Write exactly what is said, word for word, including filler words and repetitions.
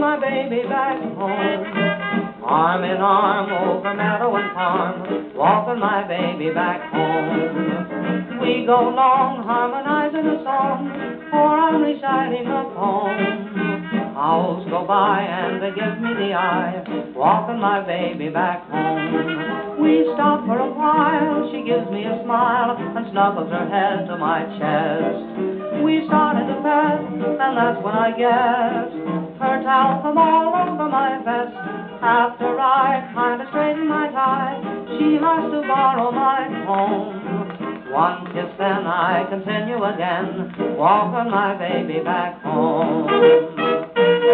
my baby back home. Arm in arm over meadow and farm, walking my baby back home. We go long harmonizing a song, for I'm reciting a poem. Hours go by and they give me the eye, walking my baby back home. We stop for a while, she gives me a smile and snuggles her head to my chest. We started to pet, and that's when I guessed her talcum all over my vest. After I kinda straighten my tie, she has to borrow my comb. One kiss, then I continue again, walking my baby back home.